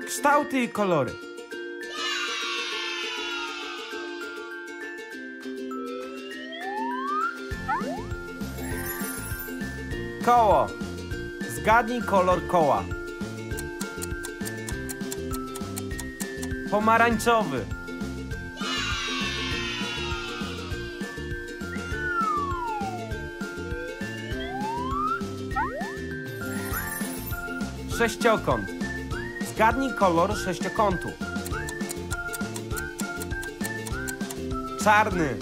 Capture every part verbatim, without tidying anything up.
kształty i kolory. Koło. Zgadnij kolor koła. Pomarańczowy. Sześciokąt. Zgadnij kolor sześciokątu. Czarny.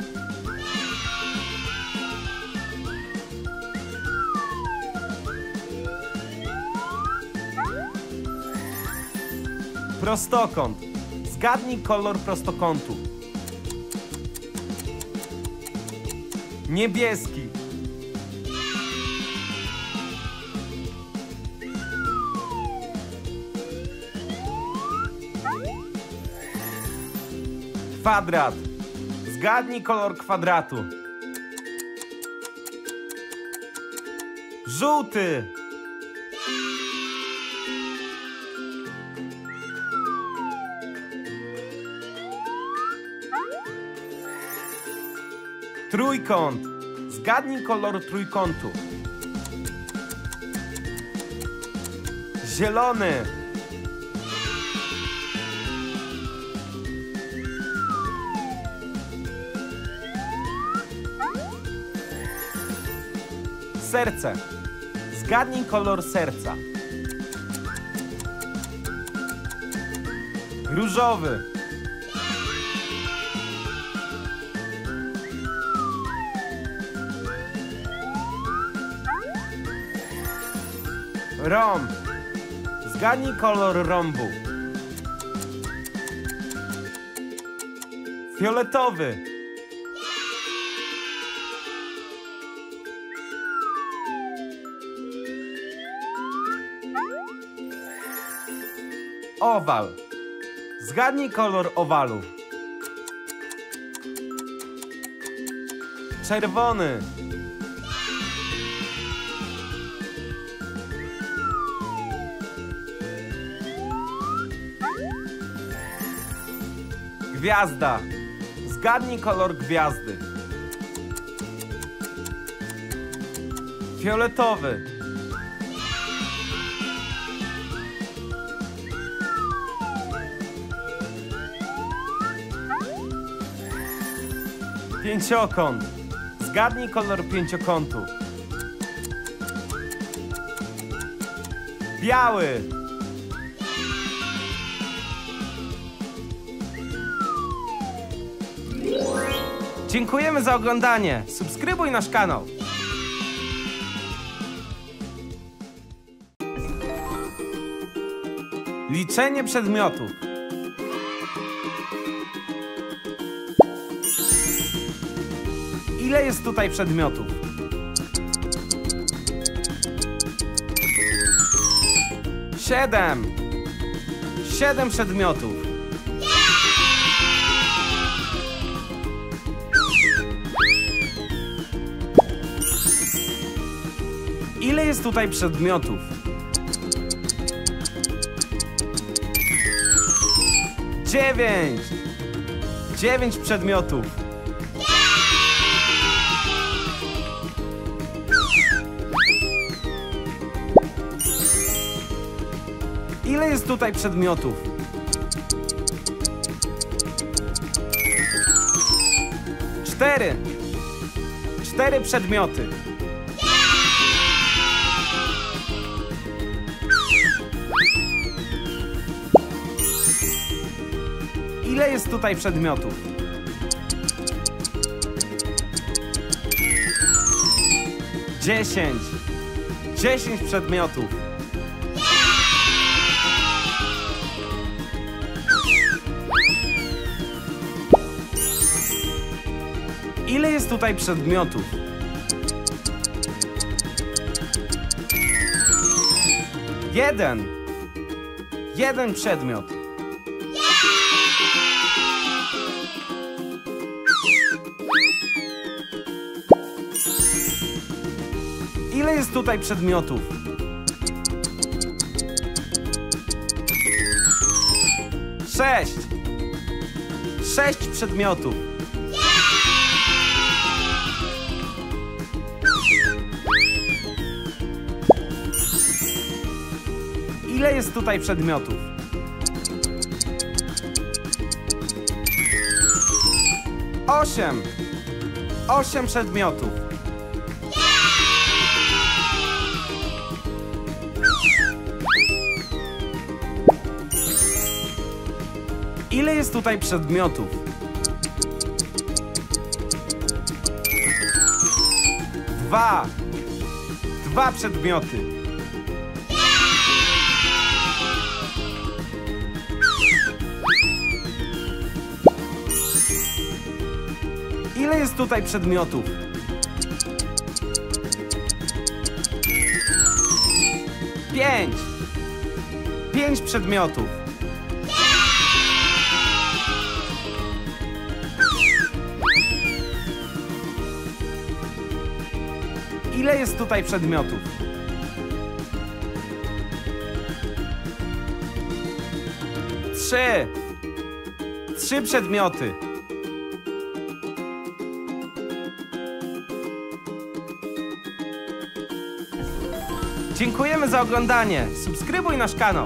Prostokąt. Zgadnij kolor prostokątu. Niebieski. Kwadrat. Zgadnij kolor kwadratu. Żółty. Trójkąt. Zgadnij kolor trójkątu. Zielony. Serce. Zgadnij kolor serca. Różowy. Rąb. Zgadnij kolor rąbu. Fioletowy. Owal. Zgadnij kolor owalu. Czerwony. Gwiazda. Zgadnij kolor gwiazdy. Fioletowy. Pięciokąt. Zgadnij kolor pięciokątu. Biały. Dziękujemy za oglądanie. Subskrybuj nasz kanał. Liczenie przedmiotów. Ile jest tutaj przedmiotów? Siedem. Siedem przedmiotów. Ile jest tutaj przedmiotów? Dziewięć. Dziewięć przedmiotów. Ile jest tutaj przedmiotów? Cztery. Cztery przedmioty. Ile jest tutaj przedmiotów? Dziesięć. Dziesięć przedmiotów. Ile jest tutaj przedmiotów? Jeden. Jeden przedmiot. Ile jest tutaj przedmiotów? Sześć. Sześć przedmiotów. Ile jest tutaj przedmiotów? Osiem. Osiem przedmiotów. Ile jest tutaj przedmiotów? Dwa. Dwa przedmioty. Ile jest tutaj przedmiotów? Pięć. Pięć przedmiotów. Ile jest tutaj przedmiotów? Trzy. Trzy przedmioty. Dziękujemy za oglądanie. Subskrybuj nasz kanał.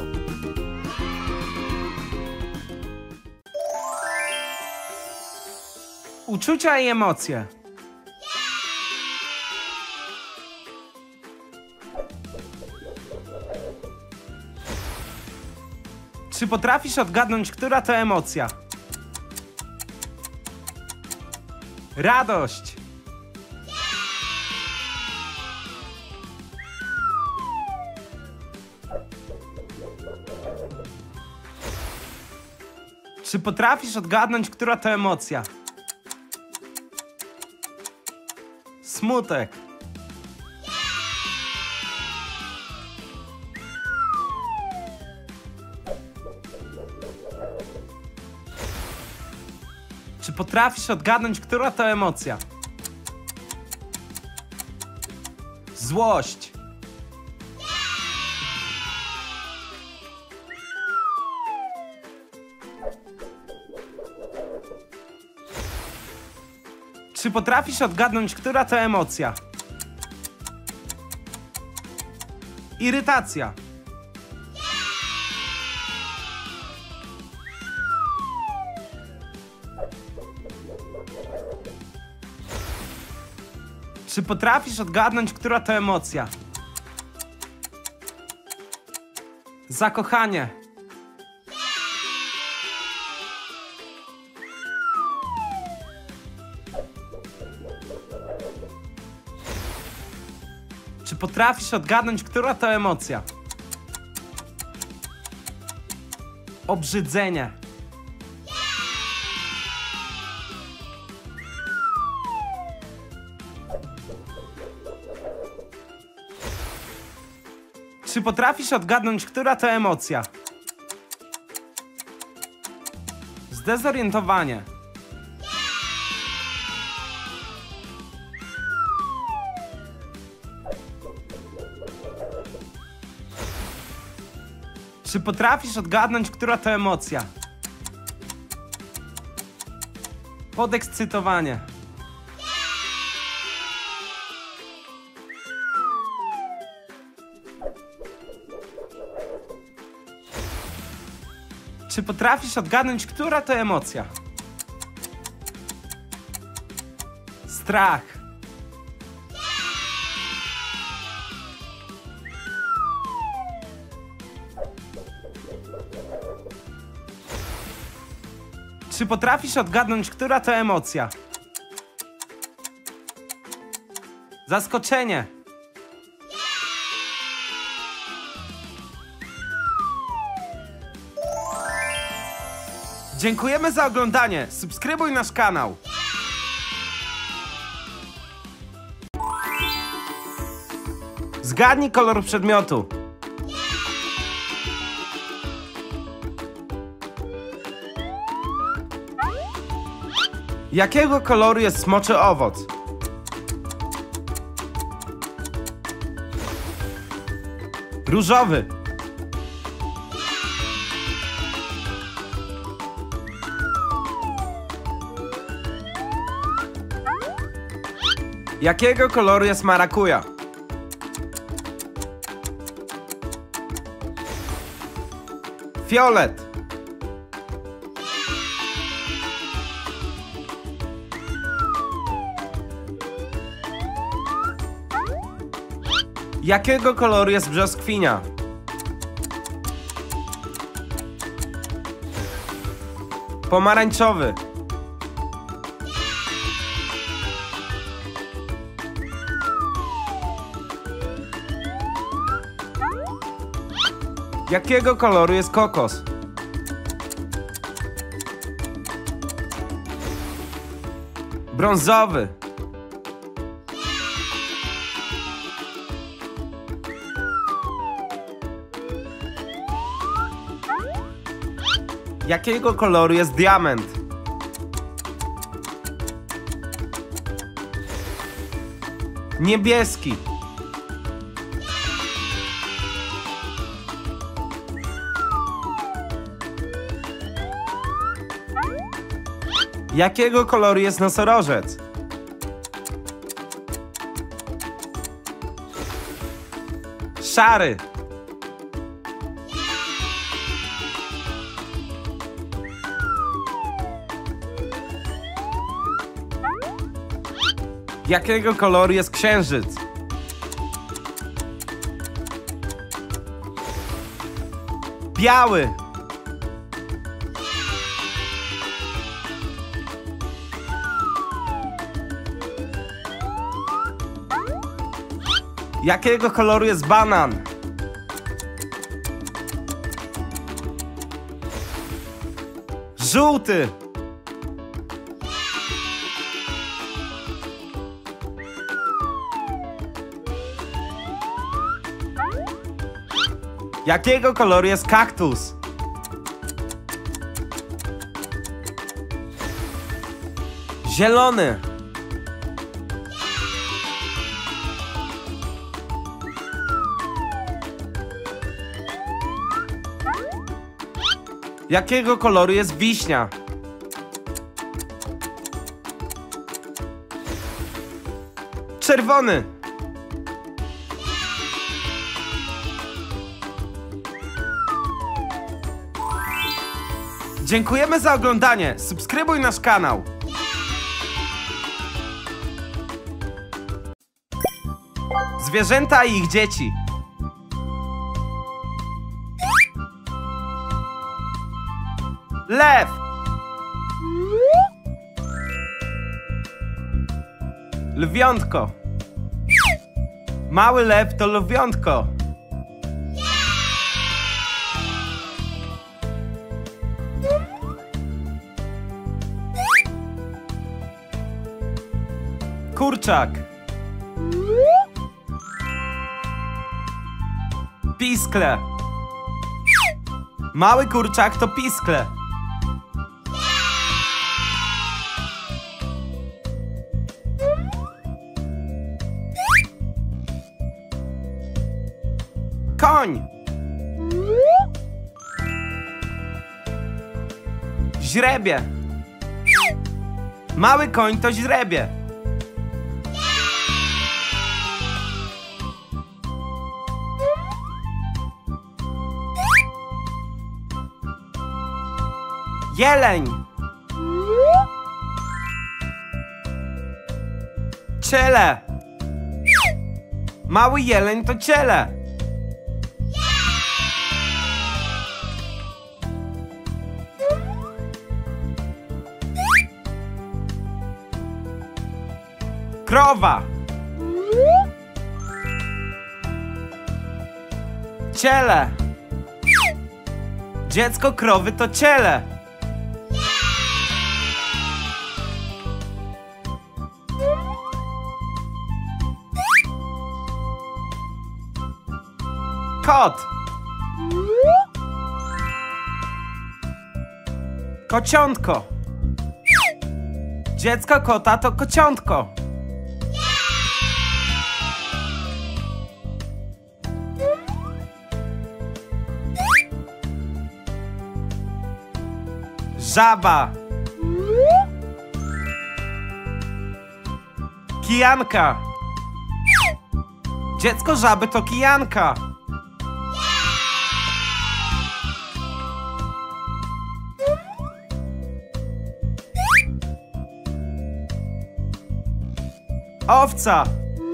Uczucia i emocje. Czy potrafisz odgadnąć, która to emocja? Radość. Czy potrafisz odgadnąć, która to emocja? Smutek. Czy potrafisz odgadnąć, która to emocja? Złość. Czy potrafisz odgadnąć, która to emocja? Irytacja. Czy potrafisz odgadnąć, która to emocja? Zakochanie. Czy potrafisz odgadnąć, która to emocja? Obrzydzenie. Czy potrafisz odgadnąć, która to emocja? Zdezorientowanie. Czy potrafisz odgadnąć, która to emocja? Podekscytowanie. Czy potrafisz odgadnąć, która to emocja? Strach. Czy potrafisz odgadnąć, która to emocja? Zaskoczenie. Dziękujemy za oglądanie. Subskrybuj nasz kanał. Zgadnij kolor przedmiotu. Jakiego koloru jest smoczy owoc? Różowy. Jakiego koloru jest marakuja? Fiolet. Jakiego koloru jest brzoskwinia? Pomarańczowy. Jakiego koloru jest kokos? Brązowy. Jakiego koloru jest diament? Niebieski. Jakiego koloru jest nosorożec? Szary. Jakiego koloru jest księżyc? Biały. Jakiego koloru jest banan? Żółty. Jakiego koloru jest kaktus? Zielony. Jakiego koloru jest wiśnia? Czerwony. Dziękujemy za oglądanie. Subskrybuj nasz kanał. Zwierzęta i ich dzieci. Lew. Lwiątko. Mały lew to lwiątko. Kurczak. Piskle. Mały kurczak to piskle. Koń. Źrebie. Mały koń to źrebie. Jeleń. Ciele. Mały jeleń to ciele. Krowa. Ciele. Dziecko krowy to ciele. Kot. Kociątko. Dziecko kota to kociątko. Żaba. Kijanka. Dziecko żaby to kijanka. Owca.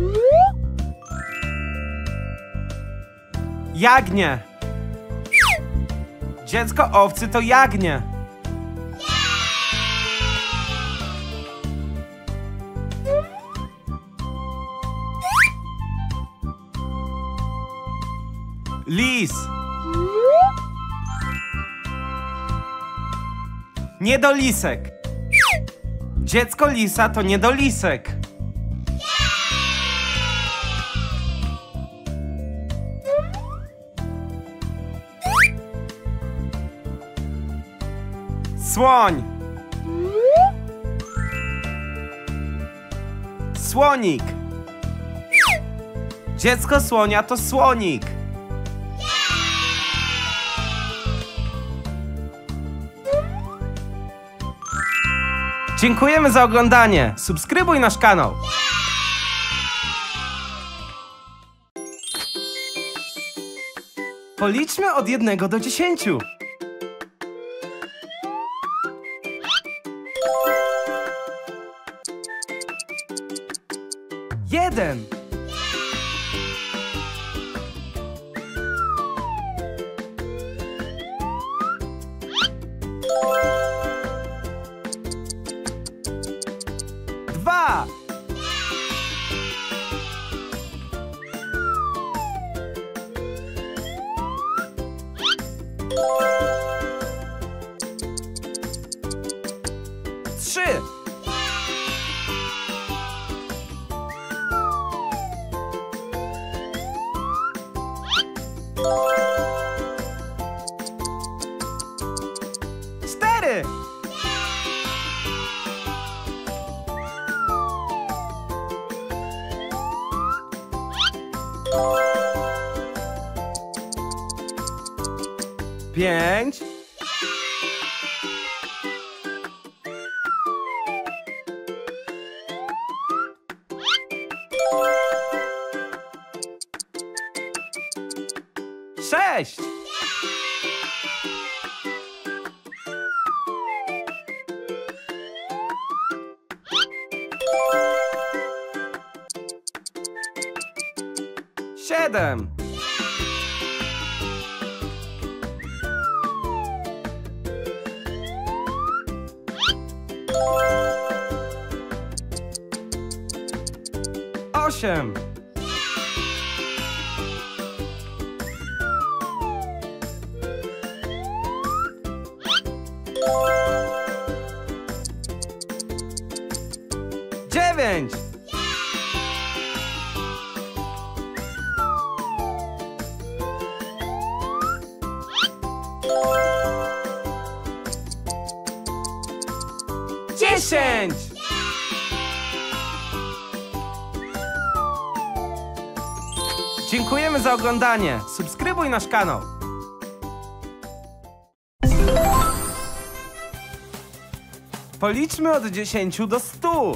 Jagnię. Dziecko owcy to jagnię. Lis. Niedolisek. Dziecko lisa to niedolisek. Słoń. Słonik. Dziecko słonia to słonik. Dziękujemy za oglądanie. Subskrybuj nasz kanał. Policzmy od jednego do dziesięciu. Jeden. Dwa. Trzy. Cztery. Pięć. Sześć. Siedem. Osiem. Dziewięć. Dziesięć. Dziękujemy za oglądanie. Subskrybuj nasz kanał. Policzmy od dziesięciu do stu.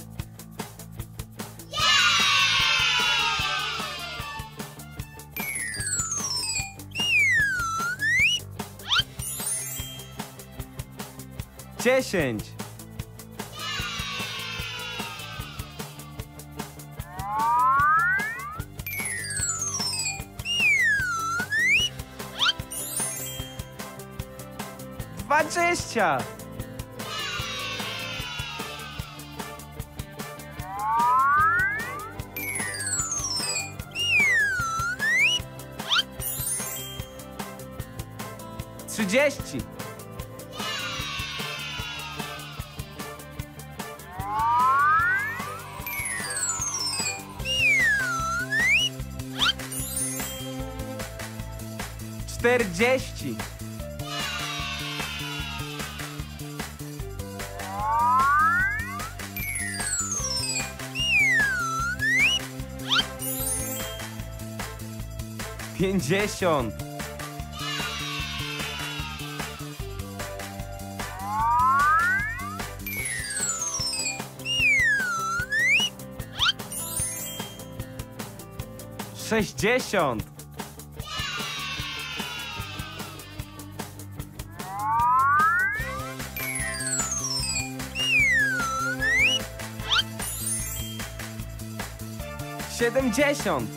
Dziesięć. Dwadzieścia. Trzydzieści. Czterdzieści. Pięćdziesiąt. sześćdziesiąt. siedemdziesiąt.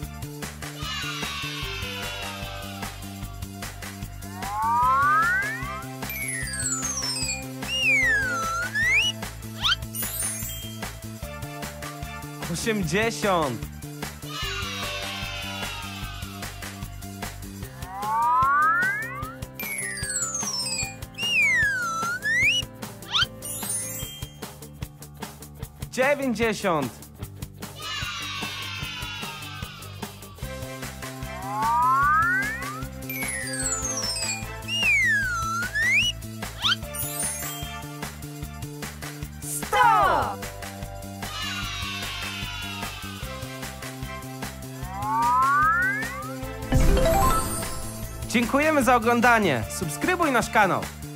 osiemdziesiąt. dziewięćdziesiąt. sto! Dziękujemy za oglądanie. Subskrybuj nasz kanał.